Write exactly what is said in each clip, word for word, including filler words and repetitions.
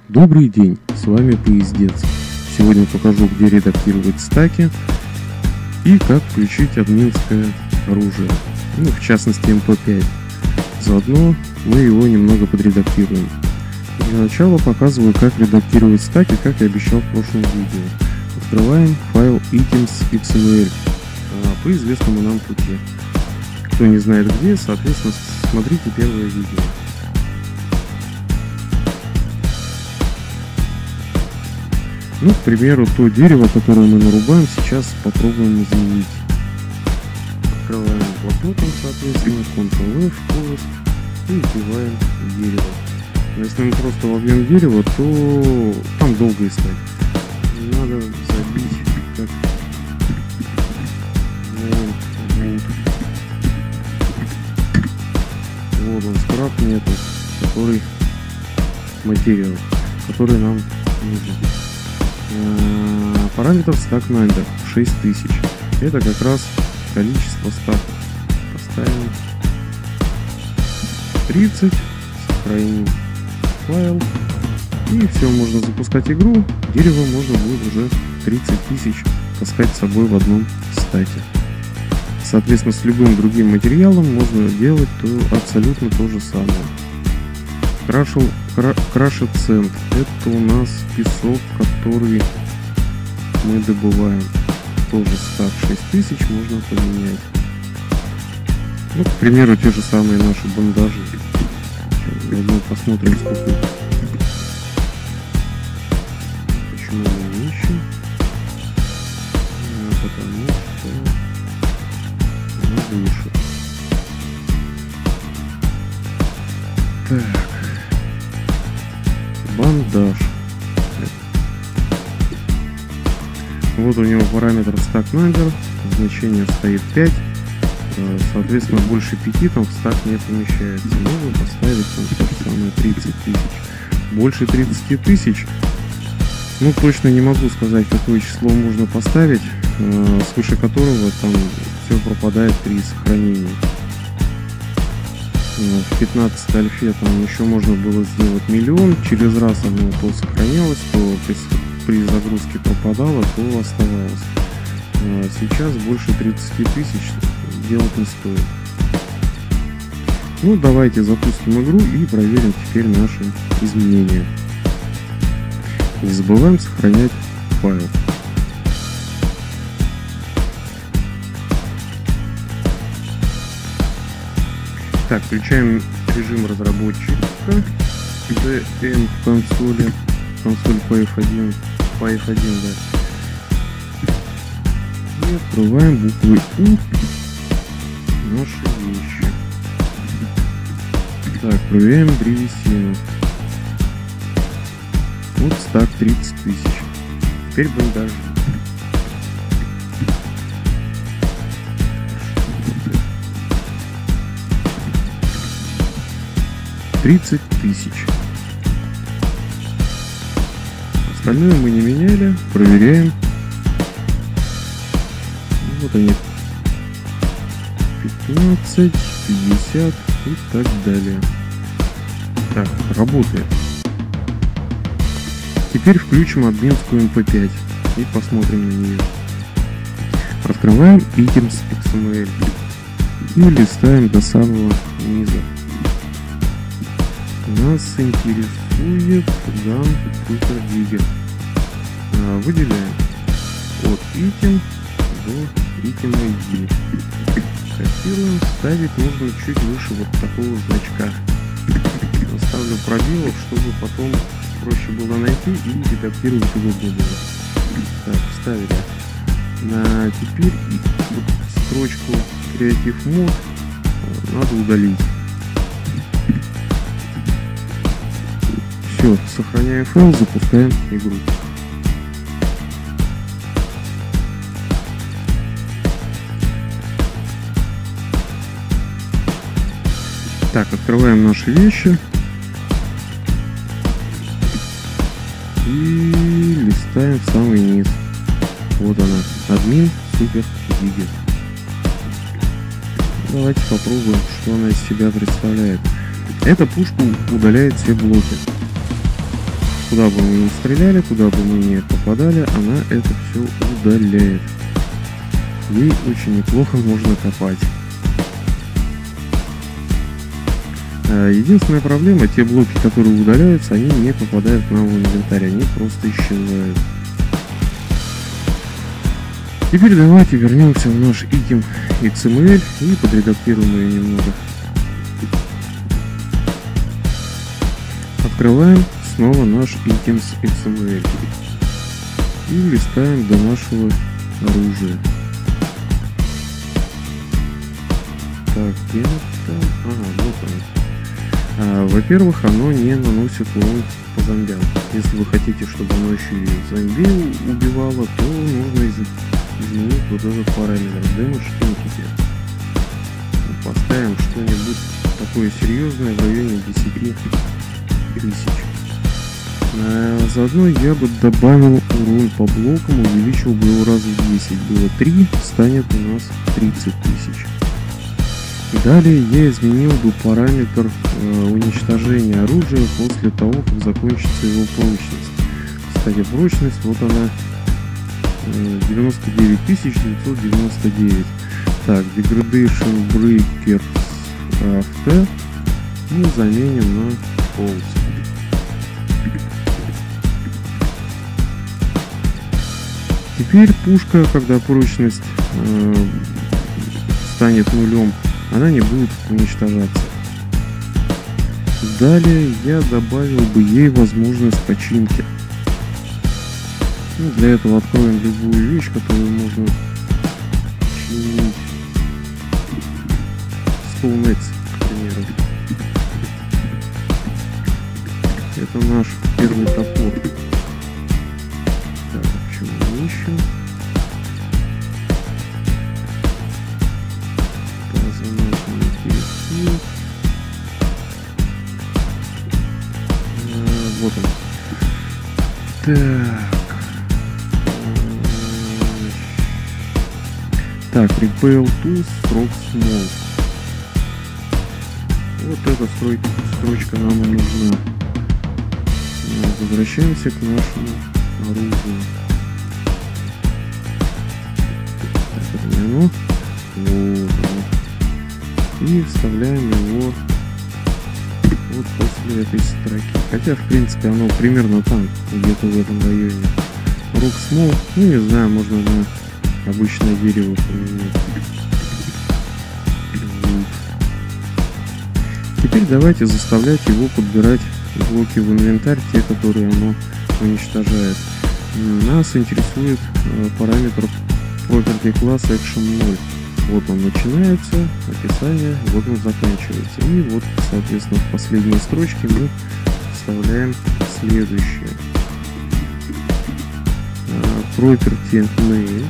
Добрый день, с вами Поездец. Сегодня покажу, где редактировать стаки и как включить админское оружие, ну, в частности эм пэ пять. Заодно мы его немного подредактируем. Для начала показываю, как редактировать стаки, как и обещал в прошлом видео. Открываем файл items.xml по известному нам пути. Кто не знает где, соответственно, смотрите первое видео. Ну, к примеру, то дерево, которое мы нарубаем, сейчас попробуем изменить. Открываем блокнотом, соответственно, контрол эф, поиск и вбиваем дерево. Но если мы просто вобьем дерево, то там долго искать. Надо забить как wood. Вот он, скраб метод, который материал, который нам нужен. Параметр stack number шесть тысяч. Это как раз количество стаков. Поставим тридцать, сохраним файл, и все, можно запускать игру. Дерево можно будет уже тридцать тысяч таскать с собой в одном стаке. Соответственно, с любым другим материалом можно делать то абсолютно то же самое. Крашел, кра, крашет цент. Это у нас песок, который мы добываем. Тоже стак шесть тысяч можно поменять. Ну, к примеру, те же самые наши бандажи. Сейчас посмотрим, сколько. Почему мы не ищем? А, потому что она выше. Так. Бандаж. Вот у него параметр stack number, значение стоит пять, соответственно больше пяти там в стак не помещается. Можно поставить там то же самое тридцать тысяч. Больше тридцати тысяч, ну точно не могу сказать, какое число можно поставить, свыше которого там все пропадает при сохранении. В пятнадцатой альфе там еще можно было сделать миллион, через раз оно то сохранялось, то при, при загрузке пропадало, то оставалось. А сейчас больше тридцати тысяч делать не стоит. Ну давайте запустим игру и проверим теперь наши изменения. Не забываем сохранять файл. Так, включаем режим разработчика ди эм в консоли, консоль по эф один, по эф один, да. И открываем буквы У наши вещи. Так, проверяем древесину. Вот стак тридцать тысяч. Теперь бандажи. тридцать тысяч. Остальное мы не меняли. Проверяем. Вот они. пятнадцать, пятьдесят и так далее. Так, работает. Теперь включим админскую эм пэ пять и посмотрим на нее. Открываем items.xml и листаем до самого низа. Нас интересует Gun Super Digger. А, выделяем от item до item ай ди. Копируем. Ставить нужно чуть выше вот такого значка. Оставлю пробелов, чтобы потом проще было найти и редактировать его было. Так, вставили. На теперь вот строчку Creative Mode надо удалить. Все, сохраняем файл, запускаем игру. Так, открываем наши вещи и листаем в самый низ. Вот она, админ Super Digger. Давайте попробуем, что она из себя представляет. Эта пушка удаляет все блоки. куда бы мы ни стреляли, куда бы мы ни попадали, она это все удаляет. Ей очень неплохо можно копать. Единственная проблема, те блоки, которые удаляются, они не попадают к нам в инвентарь, они просто исчезают. Теперь давайте вернемся в наш item икс эм эль и подредактируем ее немного. Открываем снова наш items икс эм эль и листаем до нашего оружия. Так, где это? Ага, вот оно. А, во-первых, оно не наносит урон по зомбям. Если вы хотите, чтобы оно еще и зомби убивало, то нужно из изменить вот этот параметр Damage Inhibitor. Поставим что-нибудь такое серьезное в районе десять тысяч. А, заодно я бы добавил урон по блокам, увеличил бы его раз в десять. Было три, станет у нас тридцать тысяч. Далее я изменил бы параметр э, уничтожения оружия после того, как закончится его прочность. Кстати, прочность, вот она, э, девяносто девять тысяч девятьсот девяносто девять. Так, Degradation Breakers After мы заменим на Pulse. Теперь пушка, когда прочность э, станет нулем, она не будет уничтожаться. Далее я добавил бы ей возможность починки. Ну, для этого откроем любую вещь, которую можно чинить. Stone Axe, к примеру. Это наш первый топор. Так, почему мы ищем? Вот он. Так. Так, Repel to Stroke Small. Вот эта стройка, строчка нам и нужна. Возвращаемся к нашему оружию. Так, это не оно. Вот оно. И вставляем его вот после этой строки. Хотя, в принципе, оно примерно там, где-то в этом районе. Rock Small, ну не знаю, можно на обычное дерево поменять. Теперь давайте заставлять его подбирать блоки в инвентарь, те, которые оно уничтожает. Нас интересует параметр Property Class Action ноль. Вот он начинается, описание, вот он заканчивается. И вот, соответственно, в последней строчке мы вставляем следующее. Property Name.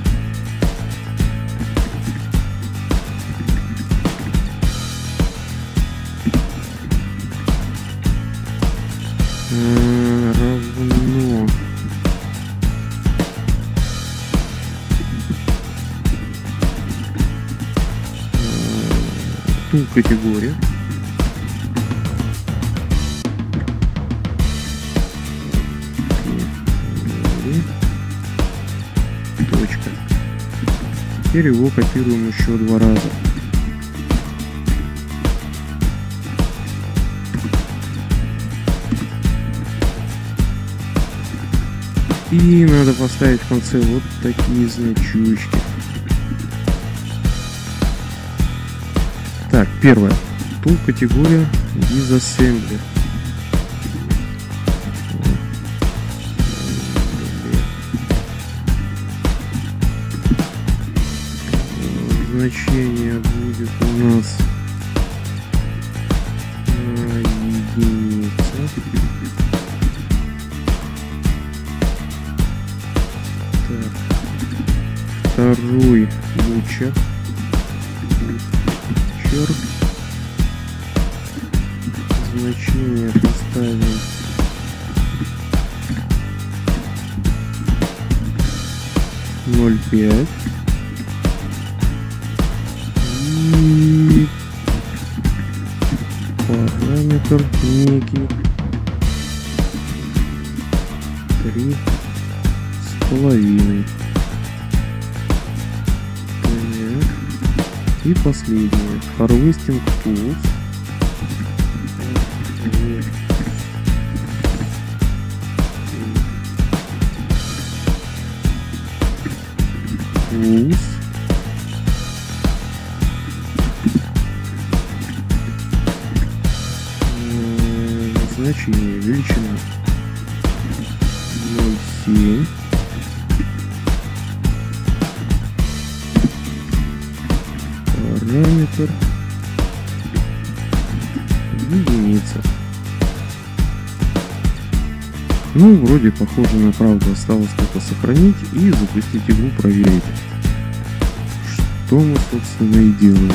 Равно ту категория. Точка. Теперь его копируем еще два раза. И надо поставить в конце вот такие значочки. Так, первое. Tool категория Disassembly. Значение будет у нас единица. Второй лучик. Черт. Значение поставим ноль пять. И параметр некий три с половиной. Так. И последнее. Harvesting Tools. Tools. Значение величина ноль семь. Параметр единица. Ну, вроде похоже на правду. Осталось только сохранить и запустить игру, проверить, что мы, собственно, и делаем.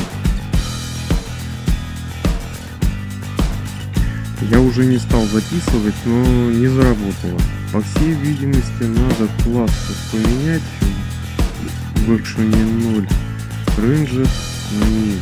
Я уже не стал записывать, но не заработало. По всей видимости, надо класс поменять в экшене ноль. Ranger на ней.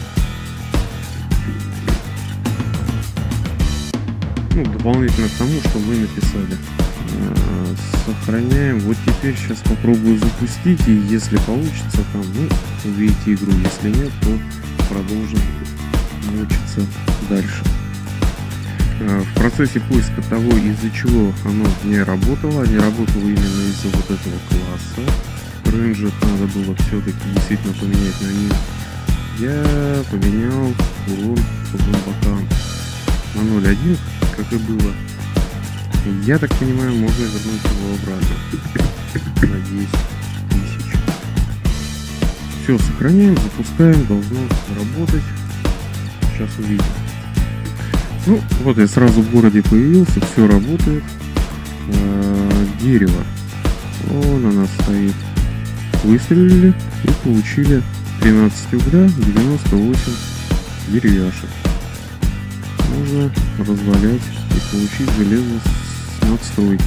Ну, дополнительно к тому, что мы написали. Сохраняем. Вот теперь сейчас попробую запустить, и если получится, там, ну, увидите игру. Если нет, то продолжим мучиться дальше. В процессе поиска того, из-за чего оно не работало, не работало именно из-за вот этого класса. Ranger надо было все-таки действительно поменять на ним. Я поменял урон по зомбакам на ноль один, как и было. Я так понимаю, можно вернуть его обратно на десять тысяч. Все, сохраняем, запускаем, должно работать. Сейчас увидим. Ну, вот я сразу в городе появился, все работает. А, дерево. Вон она стоит. Выстрелили и получили тринадцать угля, девяносто восемь деревяшек. Можно развалять и получить железо с надстройки.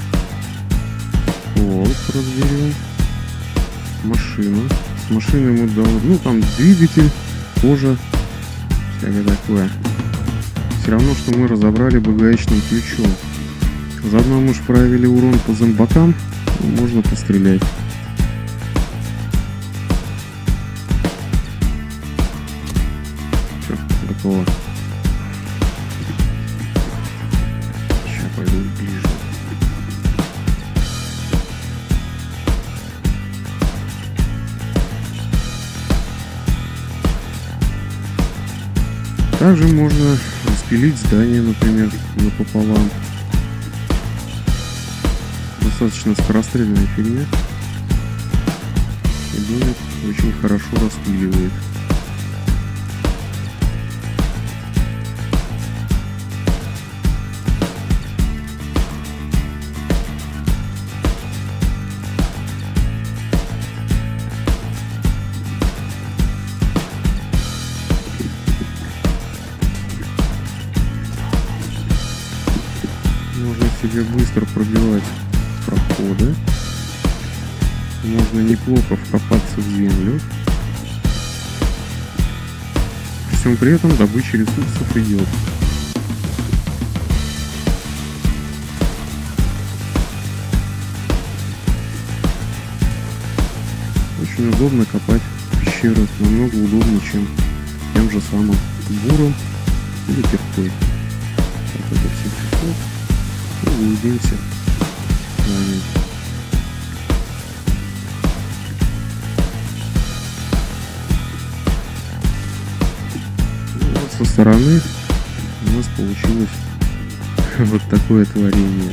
Пол разберем. Машину. С машиной ему дал, ну там двигатель, кожа, всякое такое. Все равно, что мы разобрали бы гаечным ключом. Заодно мы же проверили урон по зомбакам. Можно пострелять. Все, готово. Сейчас пойду ближе. Также можно распилить здание, например, напополам. Достаточно скорострельная фигня. И будет очень хорошо распиливает. Можно себе быстро пробивать проходы. Можно неплохо вкопаться в землю. При всем при этом добыча ресурсов идет. Очень удобно копать пещеры. Намного удобнее, чем тем же самым буром или киркой. Так, это все песок. И уйдемся с вами. Ну, вот со стороны у нас получилось вот такое творение.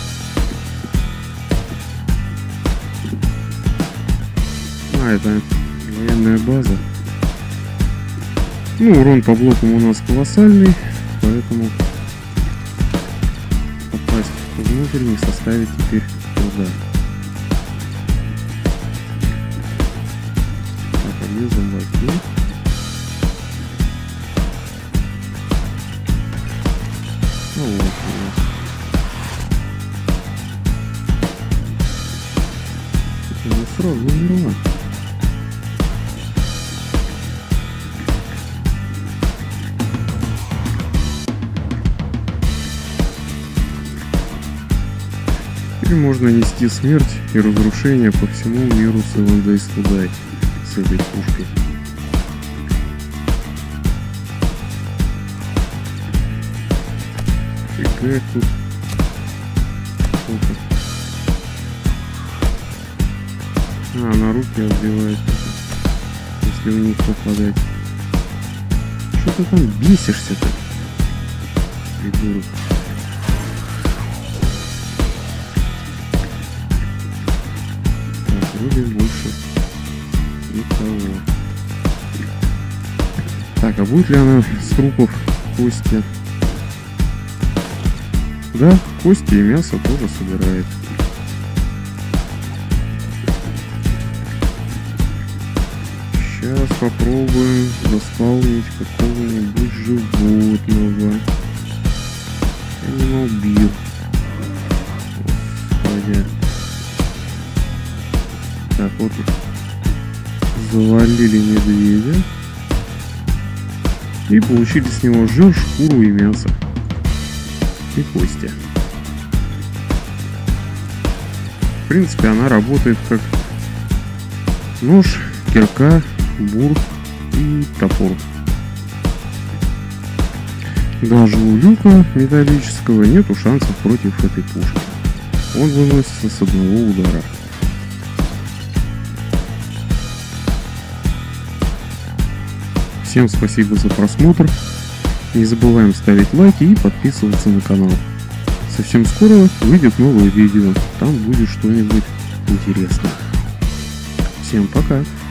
А, это военная база. Ну, урон по блокам у нас колоссальный, поэтому попасть внутрь не составит теперь труда. Так, а где зомбаки? Ну вот у нас. Это не сразу умерла. Теперь можно нести смерть и разрушение по всему миру Seven Days to Die с этой пушкой. Фига тут. Сколько? А, на руки отбивает, если в них попадать. Что ты там бесишься-то, придурок? Так, вроде больше никого. Так, а будет ли она с трупов кости? Да, кости и мясо тоже собирает. Сейчас попробуем заспаунить какого-нибудь животного. Animal Beer. Господи. Так, вот завалили медведя. И получили с него жир, шкуру и мясо. И кости. В принципе, она работает как нож, кирка, бур и топор. Даже у люка металлического нету шансов против этой пушки. Он выносится с одного удара. Всем спасибо за просмотр. Не забываем ставить лайки и подписываться на канал. Совсем скоро выйдет новое видео. Там будет что-нибудь интересное. Всем пока!